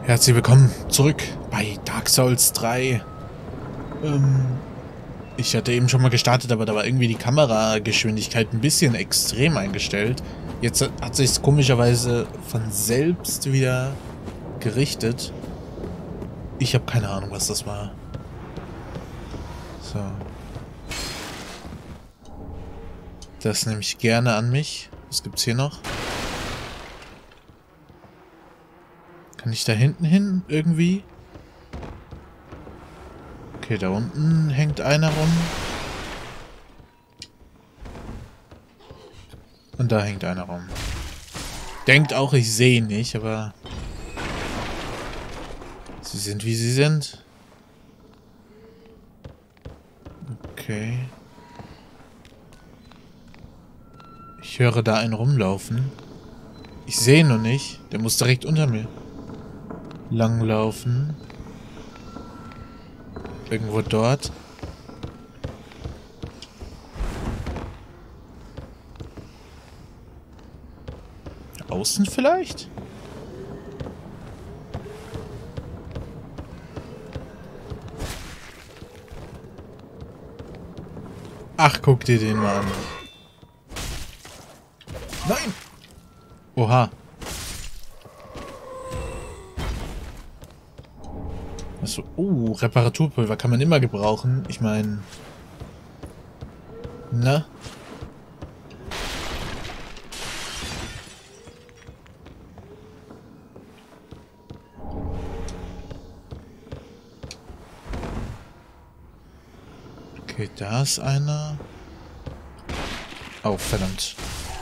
Herzlich willkommen zurück bei Dark Souls 3. Ich hatte eben schon mal gestartet, aber da war irgendwie die Kamerageschwindigkeit ein bisschen extrem eingestellt. Jetzt hat sich es komischerweise von selbst wieder gerichtet. Ich habe keine Ahnung, was das war. So. Das nehme ich gerne an mich. Was gibt's hier noch? Kann ich da hinten hin irgendwie? Okay, da unten hängt einer rum. Und da hängt einer rum. Denkt auch, ich sehe ihn nicht, aber... Sie sind, wie sie sind. Okay. Ich höre da einen rumlaufen. Ich sehe ihn noch nicht. Der muss direkt unter mir langlaufen. Irgendwo dort. Außen vielleicht? Ach, guck dir den mal an. Nein! Oha. Achso, Reparaturpulver kann man immer gebrauchen. Ich meine... Na? Okay, da ist einer. Oh, verdammt.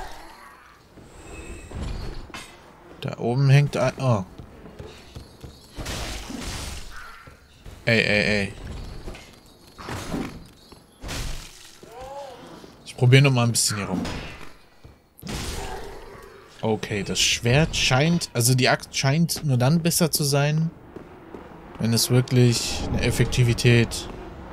Da oben hängt ein... Oh. Ey. Ich probiere noch mal ein bisschen hier rum. Okay, das Schwert scheint... Also die Axt scheint nur dann besser zu sein, wenn es wirklich eine Effektivität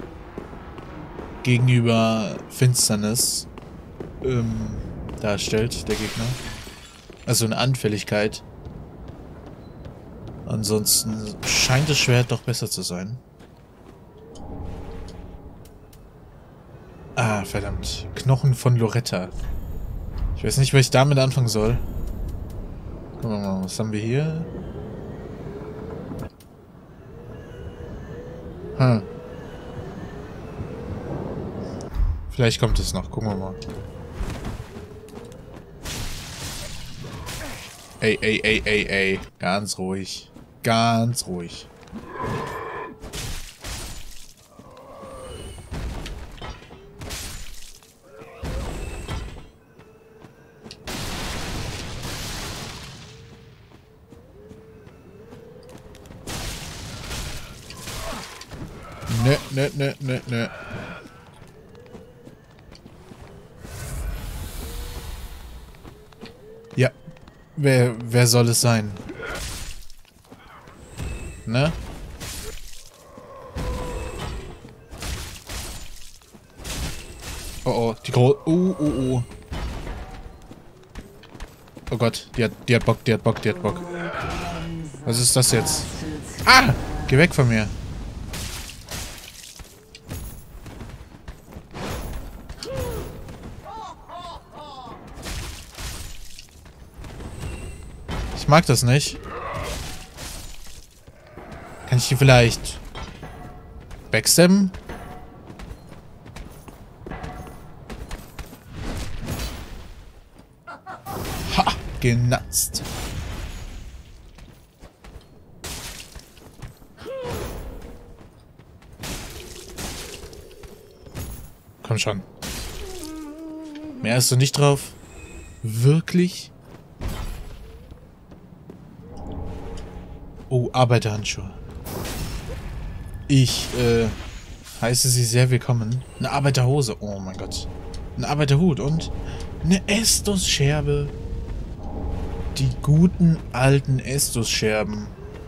gegenüber Finsternis darstellt, der Gegner. Also eine Anfälligkeit. Ansonsten scheint das Schwert doch besser zu sein. Ah, verdammt. Knochen von Loretta. Ich weiß nicht, was ich damit anfangen soll. Gucken wir mal, was haben wir hier? Vielleicht kommt es noch. Gucken wir mal. Ey. Ganz ruhig. Ganz ruhig. Ne. Ja. Wer soll es sein? Ne? Oh, die Oh Gott, die hat Bock. Was ist das jetzt? Ah! Geh weg von mir. Ich mag das nicht. Kann ich die vielleicht backstabben? Ha! Genatzt. Komm schon. Mehr hast du nicht drauf? Wirklich? Oh, Arbeiterhandschuhe. Ich, heiße sie sehr willkommen. Eine Arbeiterhose. Oh mein Gott. Ein Arbeiterhut und eine Estus-Scherbe. Die guten alten Estus-Scherben.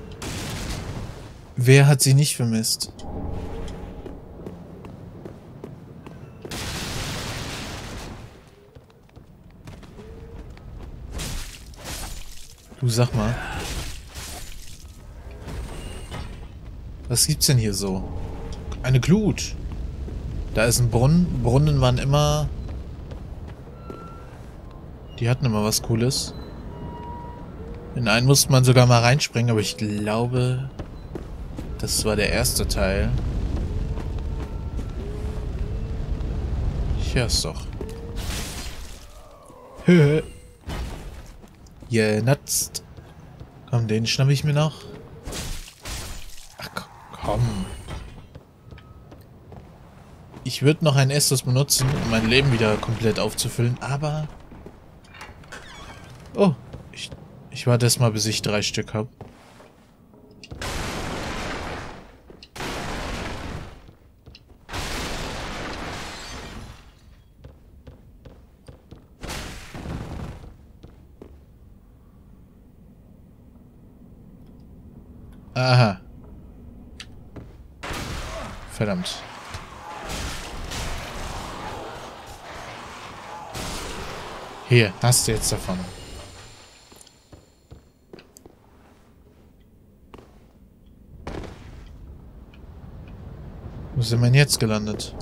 Wer hat sie nicht vermisst? Du sag mal. Was gibt's denn hier so? Eine Glut. Da ist ein Brunnen. Brunnen waren immer... Die hatten immer was Cooles. In einen musste man sogar mal reinspringen, aber ich glaube... Das war der erste Teil. Hier ist doch. Höhö. Genutzt. Komm, den schnapp ich mir noch. Ach komm. Ich würde noch einen Estus benutzen, um mein Leben wieder komplett aufzufüllen, aber... Oh, ich warte erst mal, bis ich 3 Stück habe. Aha. Verdammt. Hier, hast du jetzt davon. Wo sind wir denn jetzt gelandet?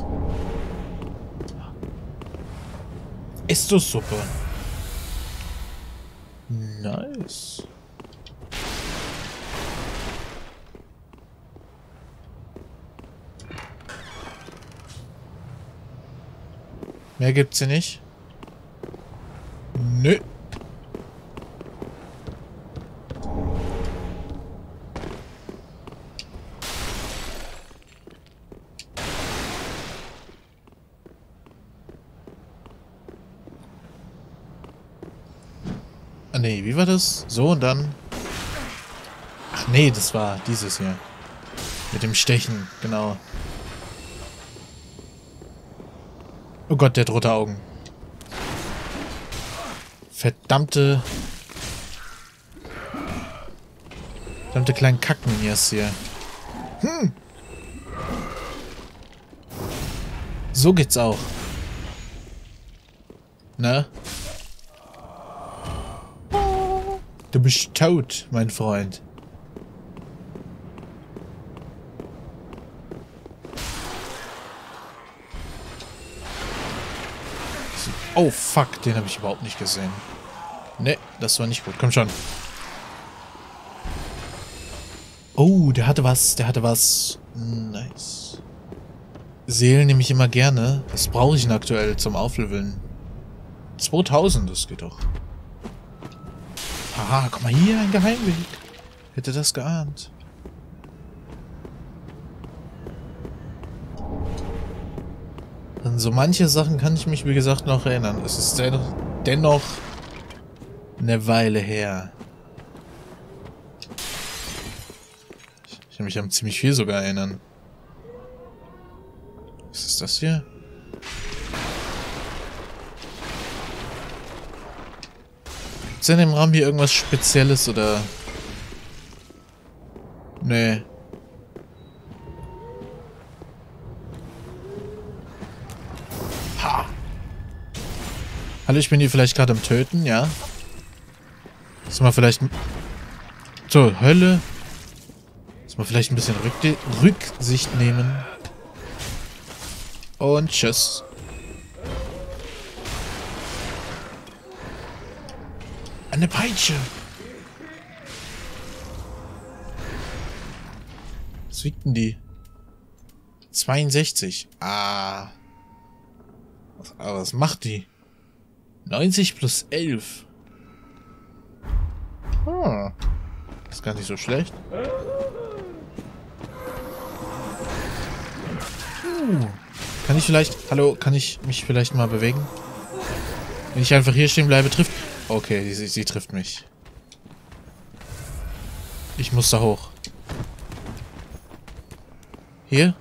Estus-Suppe. Nice. Mehr gibt's hier nicht? Nö. Ah nee, wie war das? So und dann... Ach nee, das war dieses hier. Mit dem Stechen, genau. Oh Gott, der hat rote Augen. Verdammte kleinen Kackminias hier. So geht's auch. Ne? Du bist tot, mein Freund. Oh fuck, den habe ich überhaupt nicht gesehen. Ne, das war nicht gut. Komm schon. Oh, der hatte was. Nice. Seelen nehme ich immer gerne. Das brauche ich denn aktuell zum Aufleveln. 2000, das geht doch. Haha, guck mal hier, ein Geheimweg. Hätte das geahnt. An so manche Sachen kann ich mich, wie gesagt, noch erinnern. Es ist dennoch eine Weile her. Ich kann mich an ziemlich viel sogar erinnern. Was ist das hier? Ist denn im Raum hier irgendwas Spezielles oder... Nee. Ha! Hallo, ich bin hier vielleicht gerade am Töten, ja? Ist mal vielleicht... Zur Hölle? Ist mal vielleicht ein bisschen Rücksicht nehmen. Und tschüss. Eine Peitsche. Was wiegt denn die? 62. Ah. Aber was macht die? 90 plus 11. Hm. Ist gar nicht so schlecht. Kann ich vielleicht... Hallo, kann ich mich vielleicht mal bewegen? Wenn ich einfach hier stehen bleibe, trifft... Okay, sie trifft mich. Ich muss da hoch. Hier?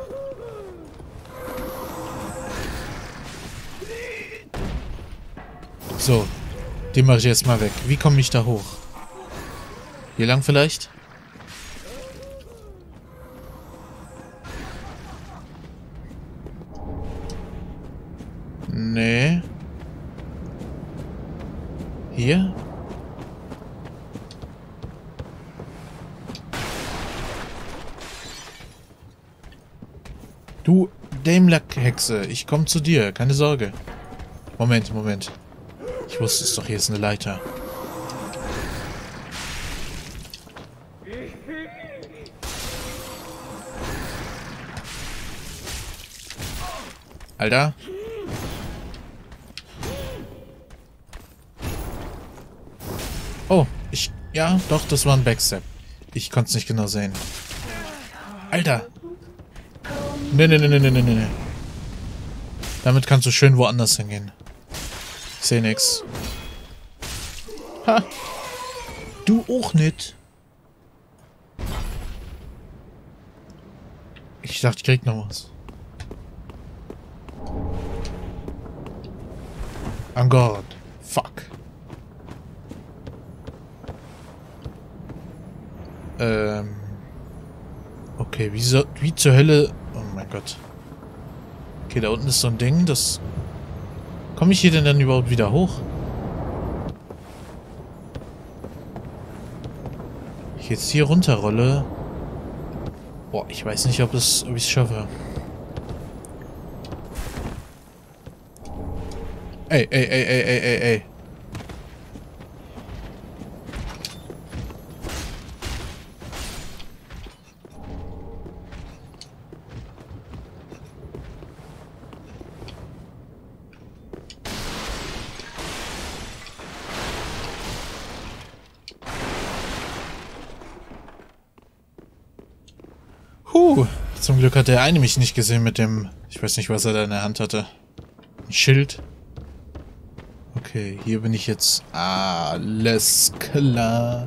So. Den mache ich jetzt mal weg. Wie komme ich da hoch? Hier lang vielleicht? Nee. Hier? Du Daimler-Hexe, ich komme zu dir, keine Sorge. Moment, Moment. Ich wusste es doch, hier ist eine Leiter. Alter. Oh, ja, doch, das war ein Backstep. Ich konnte es nicht genau sehen. Alter. Nee. Damit kannst du schön woanders hingehen. Ich seh nix. Ha. Du auch nicht. Ich dachte, ich krieg noch was. Oh Gott. Fuck. Okay, wie zur Hölle... Oh mein Gott. Okay, da unten ist so ein Ding, das... Komme ich hier denn dann überhaupt wieder hoch? Ich jetzt hier runterrolle... Boah, ich weiß nicht, ob ich es schaffe. Ey. Zum Glück hat der eine mich nicht gesehen mit dem... Ich weiß nicht, was er da in der Hand hatte. Ein Schild. Okay, hier bin ich jetzt... Alles klar.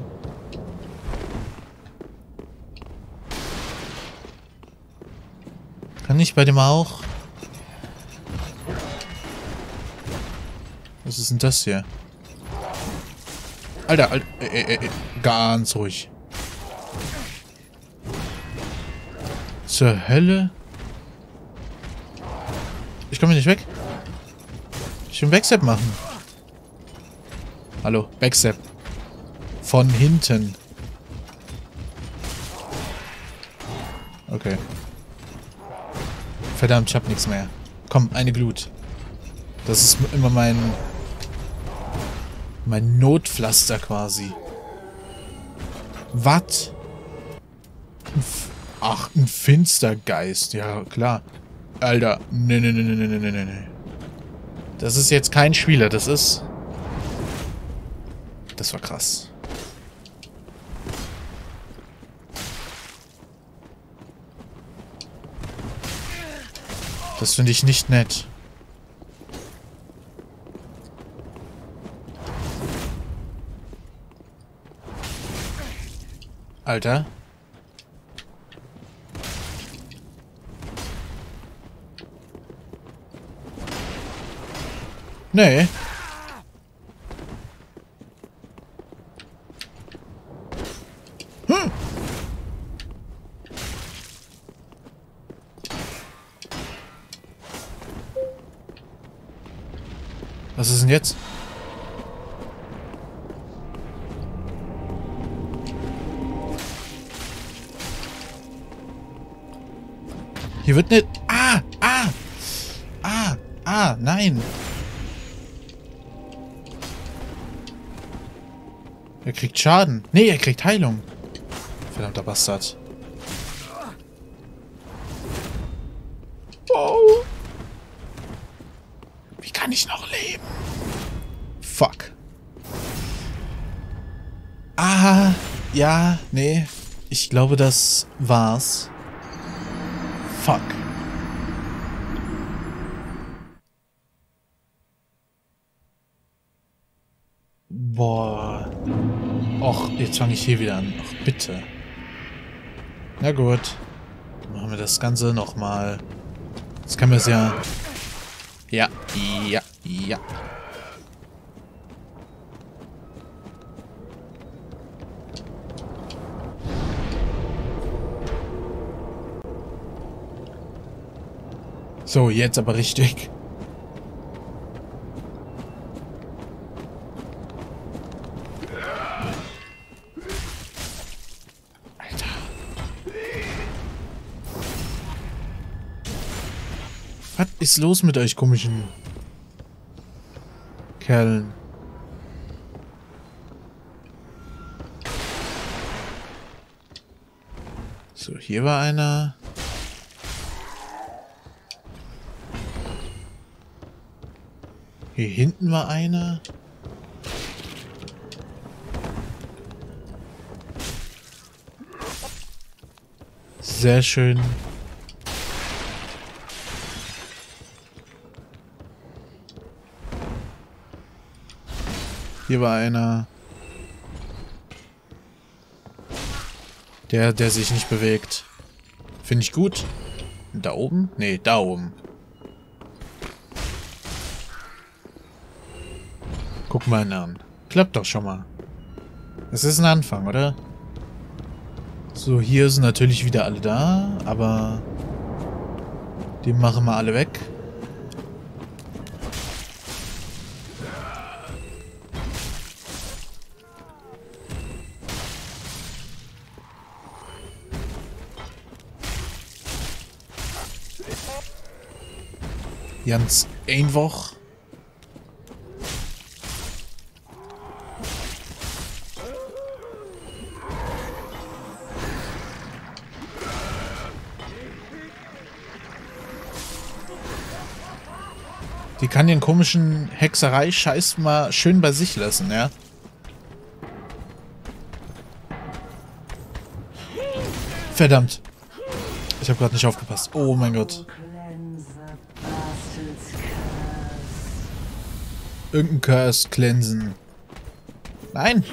Kann ich bei dem auch? Was ist denn das hier? Alter, ganz ruhig. Zur Hölle? Ich komme hier nicht weg. Ich will Backstep machen. Hallo, Backstep. Von hinten. Okay. Verdammt, ich hab nichts mehr. Komm, eine Glut. Das ist immer mein Notpflaster quasi. Was? Ach, ein Finstergeist. Ja, klar. Alter. Nee. Das ist jetzt kein Spieler. Das war krass. Das finde ich nicht nett. Alter. Nee. Was ist denn jetzt? Hier wird nicht... Nein. Er kriegt Schaden. Nee, er kriegt Heilung. Verdammter Bastard. Oh. Wie kann ich noch leben? Fuck. Ja, nee. Ich glaube, das war's. Fuck. Boah. Och, jetzt fange ich hier wieder an. Ach, bitte. Na gut. Dann machen wir das Ganze nochmal. Jetzt können wir es ja... Ja. So, jetzt aber richtig. Alter. Was ist los mit euch komischen Kerlen? So, hier war einer. Hier hinten war einer. Sehr schön. Hier war einer. Der sich nicht bewegt. Finde ich gut. Da oben? Nee, da oben. Guck mal ihn an. Klappt doch schon mal. Es ist ein Anfang, oder? So, hier sind natürlich wieder alle da, aber die machen wir alle weg. Ganz einfach. Die kann den komischen Hexerei-Scheiß mal schön bei sich lassen, ja? Verdammt. Ich habe gerade nicht aufgepasst. Oh mein Gott. Irgendein Curse cleansen. Nein.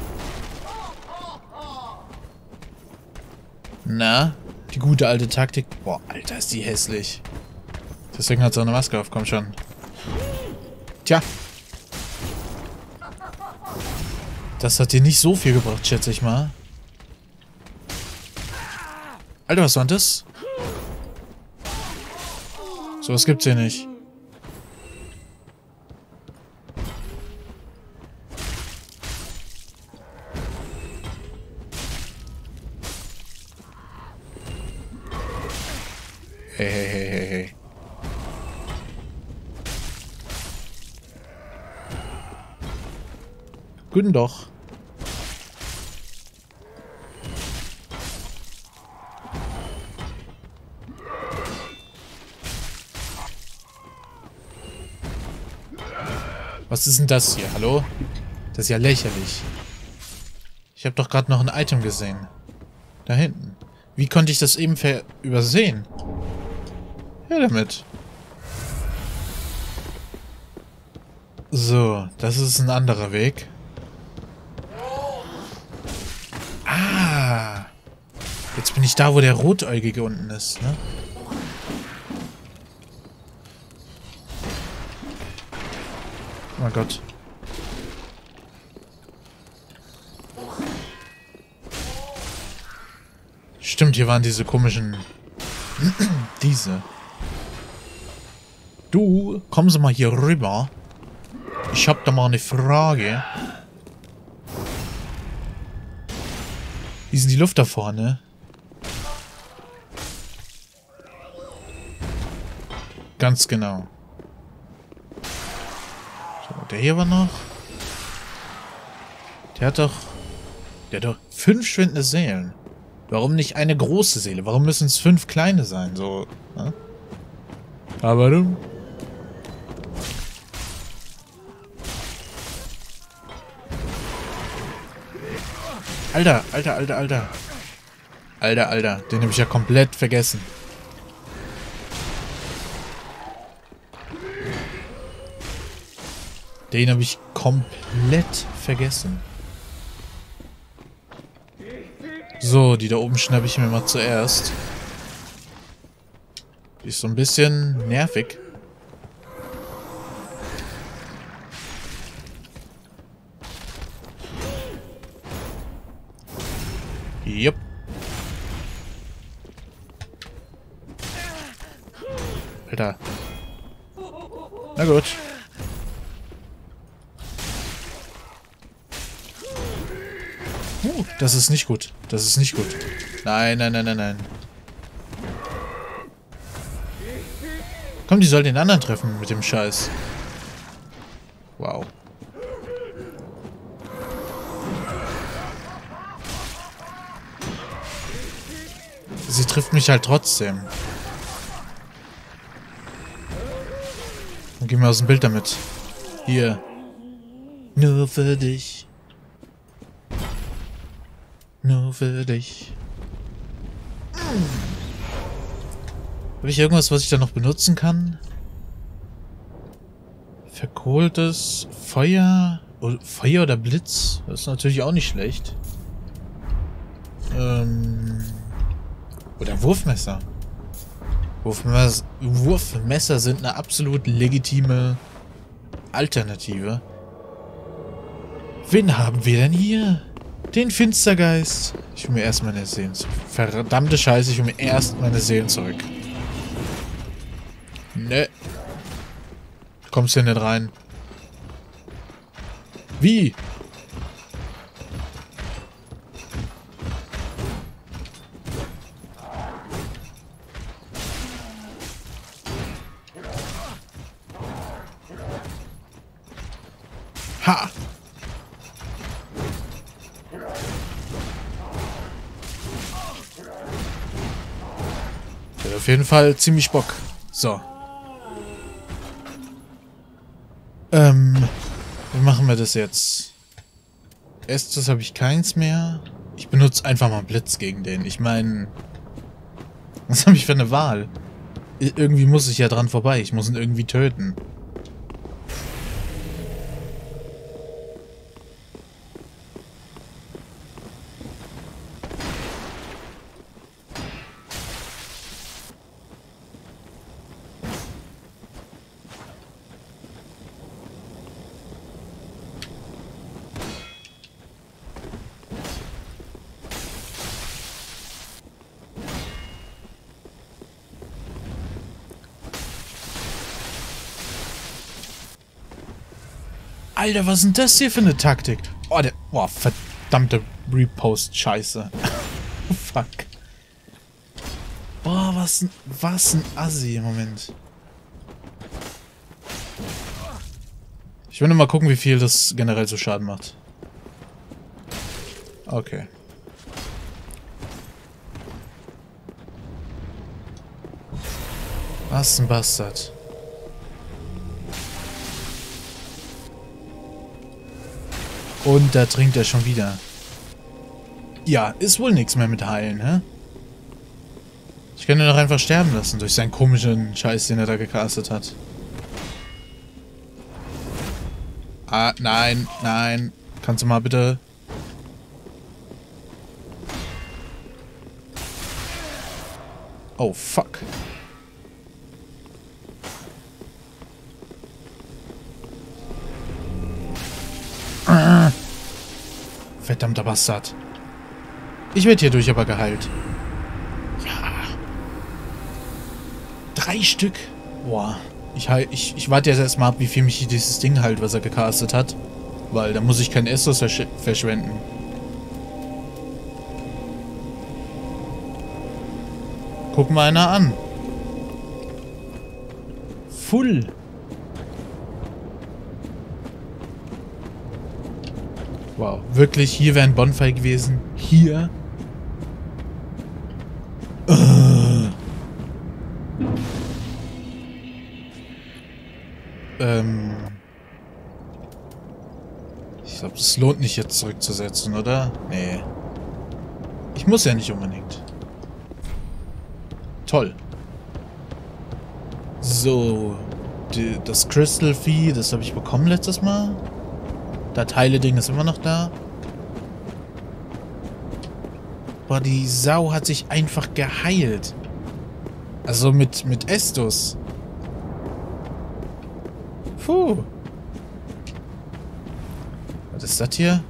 Na? Die gute alte Taktik. Boah, Alter, ist die hässlich. Deswegen hat sie auch eine Maske auf. Komm schon. Tja. Das hat dir nicht so viel gebracht, schätze ich mal. Alter, was war denn das? Sowas gibt's hier nicht. Hey, hey, hey, hey, hey. Guten doch. Was ist denn das hier? Hallo? Das ist ja lächerlich. Ich habe doch gerade noch ein Item gesehen. Da hinten. Wie konnte ich das eben übersehen? Ja, damit. So, das ist ein anderer Weg. Ah. Jetzt bin ich da, wo der Rotäugige unten ist, ne? Oh mein Gott. Stimmt, hier waren diese komischen... diese. Du, kommen Sie mal hier rüber. Ich hab da mal eine Frage. Wie ist denn die Luft da vorne? Ganz genau. So, der hier war noch. Der hat doch 5 schwindende Seelen. Warum nicht eine große Seele? Warum müssen es 5 kleine sein? So, ne? Aber du. Alter, Alter, Alter, Alter. Alter, Alter. Den habe ich ja komplett vergessen. Den habe ich komplett vergessen. So, die da oben schnappe ich mir mal zuerst. Die ist so ein bisschen nervig. Jupp. Alter. Na gut. Das ist nicht gut. Das ist nicht gut. Nein, nein, nein, nein, nein. Komm, die soll den anderen treffen mit dem Scheiß. Wow. Sie trifft mich halt trotzdem. Dann geh mir aus dem Bild damit. Hier. Nur für dich. Nur für dich. Habe ich irgendwas, was ich da noch benutzen kann? Verkohltes Feuer. Feuer oder Blitz? Das ist natürlich auch nicht schlecht. Oder Wurfmesser. Wurfmesser sind eine absolut legitime Alternative. Wen haben wir denn hier? Den Finstergeist. Ich will mir erst meine Seelen zurück. Verdammte Scheiße, ich will mir erst meine Seelen zurück. Ne. Du kommst hier nicht rein. Wie? Ha! Der hat auf jeden Fall ziemlich Bock. So. Wie machen wir das jetzt? Erstes habe ich keins mehr. Ich benutze einfach mal Blitz gegen den. Ich meine, was habe ich für eine Wahl? Irgendwie muss ich ja dran vorbei. Ich muss ihn irgendwie töten. Alter, was ist denn das hier für eine Taktik? Oh, der... Boah, verdammte Repost-Scheiße. Fuck. Boah, was ein Assi im Moment. Ich will nur mal gucken, wie viel das generell so Schaden macht. Okay. Was ein Bastard. Und da trinkt er schon wieder. Ja, ist wohl nichts mehr mit Heilen, hä? Ich kann ihn doch einfach sterben lassen durch seinen komischen Scheiß, den er da gecastet hat. Ah, nein, nein. Kannst du mal bitte... Oh, fuck. Verdammter Bastard. Ich werde hierdurch aber geheilt. Ja. 3 Stück. Boah. Ich warte jetzt erstmal ab, wie viel mich dieses Ding halt, was er gecastet hat. Weil da muss ich kein Estus verschwenden. Guck mal einer an. Full. Wow, wirklich, hier wäre ein Bonfire gewesen. Hier. Ich glaube, es lohnt nicht jetzt zurückzusetzen, oder? Nee. Ich muss ja nicht unbedingt. Toll. So. Das Crystal Vieh, das habe ich bekommen letztes Mal. Das Heile-Ding ist immer noch da. Boah, die Sau hat sich einfach geheilt. Also mit Estus. Puh. Was ist das hier?